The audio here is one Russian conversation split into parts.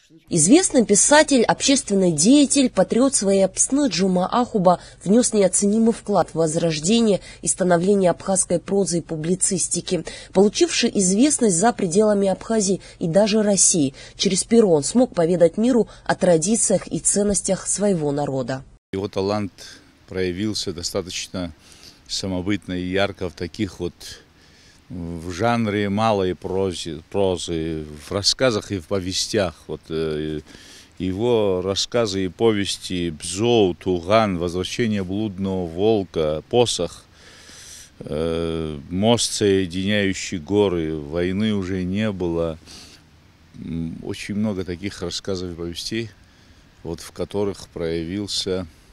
Известный писатель, общественный деятель, патриот своей общины Джума Ахуба внес неоценимый вклад в возрождение и становление абхазской прозы и публицистики. Получивший известность за пределами Абхазии и даже России, через перо он смог поведать миру о традициях и ценностях своего народа. Его талант проявился достаточно самобытно и ярко в таких вот в жанре малой прозы, в рассказах и в повестях. Вот, его рассказы и повести «Бзоу», «Туган», «Возвращение блудного волка», «Посох», «Мост, соединяющий горы», «Войны уже не было». Очень много таких рассказов и повестей, вот, в которых проявилась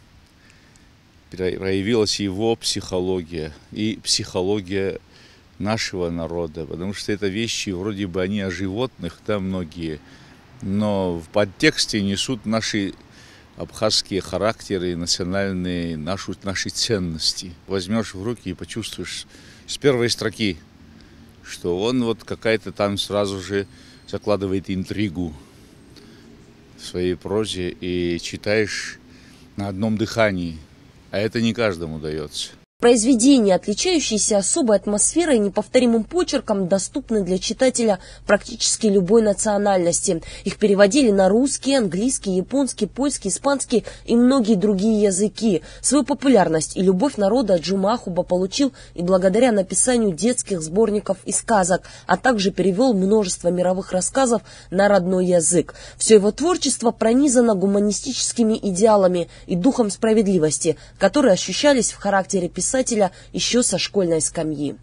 его психология и психология нашего народа, потому что это вещи, вроде бы они о животных, да, многие, но в подтексте несут наши абхазские характеры, национальные, наши ценности. Возьмешь в руки и почувствуешь с первой строки, что он вот какая-то там сразу же закладывает интригу в своей прозе и читаешь на одном дыхании, а это не каждому дается. Произведения, отличающиеся особой атмосферой и неповторимым почерком, доступны для читателя практически любой национальности. Их переводили на русский, английский, японский, польский, испанский и многие другие языки. Свою популярность и любовь народа Джума Ахуба получил и благодаря написанию детских сборников и сказок, а также перевел множество мировых рассказов на родной язык. Все его творчество пронизано гуманистическими идеалами и духом справедливости, которые ощущались в характере писателя еще со школьной скамьи.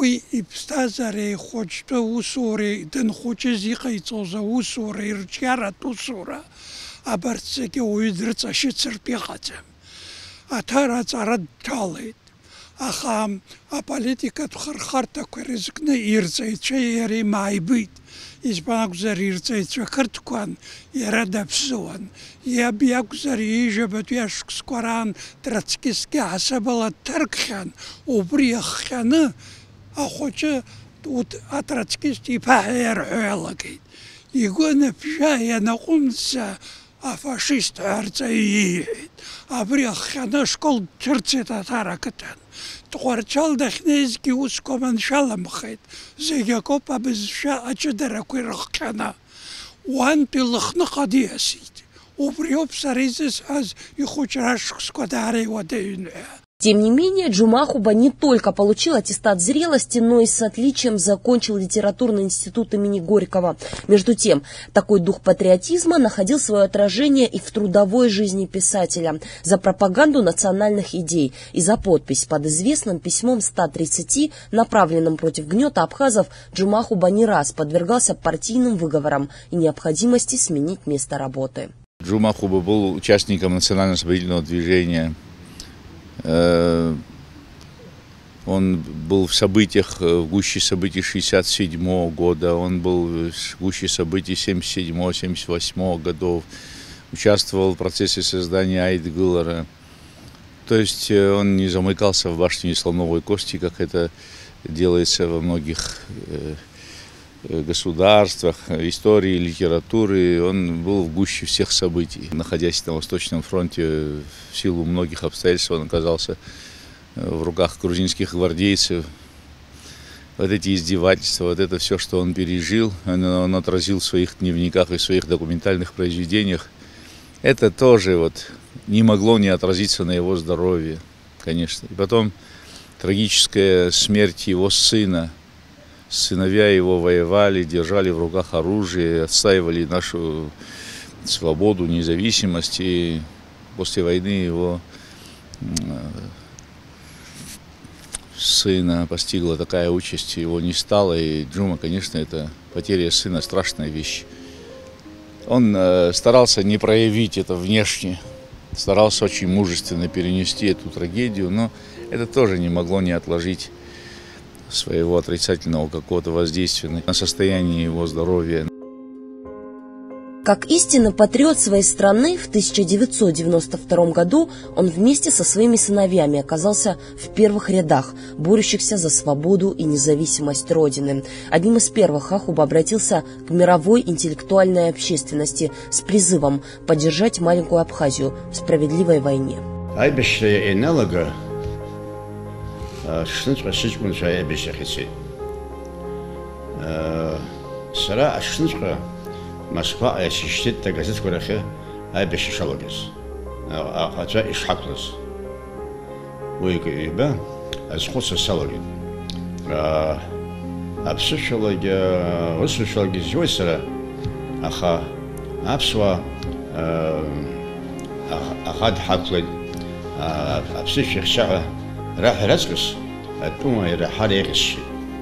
Избанагузар ирцайцва картукан ярадапсуан ябиагузар ижабат яшкскоран троцкистский асабала таркхан убриахханы ахоча тут атроцкисти пахер хелагит игона пжая нақунса а фашист арцаиит абриахханы школ черцета таракатан Туарчал дахнезки ускоман шаламхет, зегякопа без ачудара куирахкана. Уан пилахна кадиасит. Убриоп саризис аз и хочраш скодари вадейне. Тем не менее, Джума Ахуба не только получил аттестат зрелости, но и с отличием закончил литературный институт имени Горького. Между тем, такой дух патриотизма находил свое отражение и в трудовой жизни писателя. За пропаганду национальных идей и за подпись под известным письмом 130, направленным против гнета абхазов, Джума Ахуба не раз подвергался партийным выговорам и необходимости сменить место работы. Джума Ахуба был участником национально-освободительного движения. Он был в событиях, в гуще событий 1967 года, он был в гуще событий 1977-1978 годов, участвовал в процессе создания Айдгылара. То есть он не замыкался в башне слоновой кости, как это делается во многих государствах, истории, литературы. Он был в гуще всех событий. Находясь на Восточном фронте, в силу многих обстоятельств он оказался в руках грузинских гвардейцев. Вот эти издевательства, вот это все, что он пережил, он отразил в своих дневниках и в своих документальных произведениях. Это тоже вот не могло не отразиться на его здоровье, конечно. И потом трагическая смерть его сына. Сыновья его воевали, держали в руках оружие, отстаивали нашу свободу, независимость. И после войны его сына постигла такая участь, его не стало. И Джума, конечно, это потеря сына страшная вещь. Он старался не проявить это внешне, старался очень мужественно перенести эту трагедию, но это тоже не могло не отложить своего отрицательного какого-то воздействия на состояние его здоровья. Как истинный патриот своей страны, в 1992 году он вместе со своими сыновьями оказался в первых рядах, борющихся за свободу и независимость Родины. Одним из первых Ахуба обратился к мировой интеллектуальной общественности с призывом поддержать маленькую Абхазию в справедливой войне. Москва ассистент газет курахе айбеш шалогес ахача ишхаклес уйгеба азхоса салоги абсушалага усушалги зойсера аха абсва ахад хаклен абсуших шаа рах разгес атума ира харегеш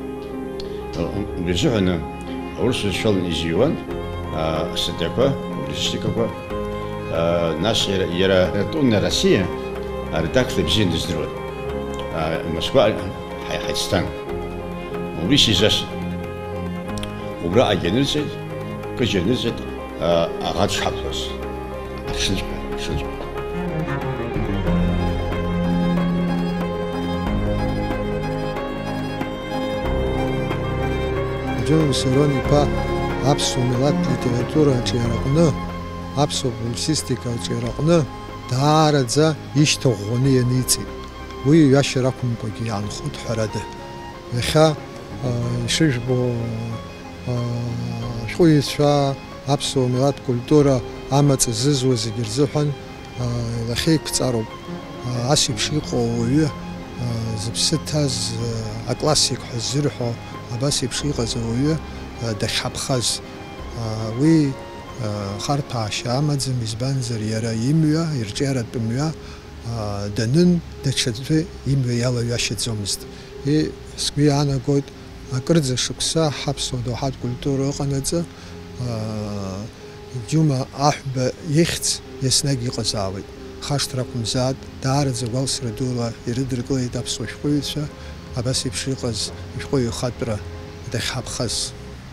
бизуна урсушал изюан Сетеква, Листикова, наша Яратунная Россия, редактор бизнес друг, Москва, Хайстан. Увидишь здесь, убра агенция, кожаница, агат шаплос, шничка. Джон Сирони па Апсу милат литература чирaqны, апсу публицистика чирaqны дарадза иштогъуни яници. Уи яшракумкоги анхут харады. Эха шишбо шуйша апсу милат культура амац зызузи гирзухан лахик цароб асибши қовуи зипситаз аклассик хазирхо абасибши қазуи дахабхаз уи харташа амадз мизбанзер яра имя ирчарат имя данын дачатве имя яла яшицомст и сквиана год акрдзе шукса хабсо дохат культура қанаца джума ахба ихц яснаги қасавит хаштракумзад дарадзе галсрадула иридриклей дапсошхуица абасибшиқаз ишхуи хатра дахабхаз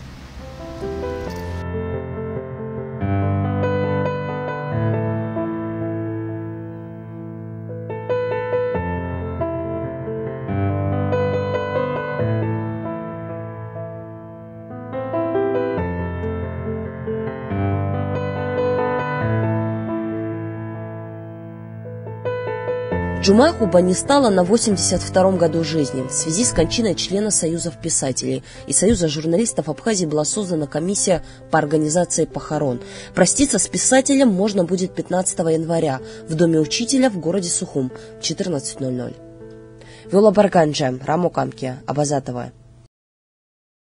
Джума Ахуба не стало на 82-м году жизни. В связи с кончиной члена Союзов писателей и Союза журналистов Абхазии была создана комиссия по организации похорон. Проститься с писателем можно будет 15 января в Доме учителя в городе Сухум в 14:00. Виола Барганджа, Рамо Камки, Абазатова.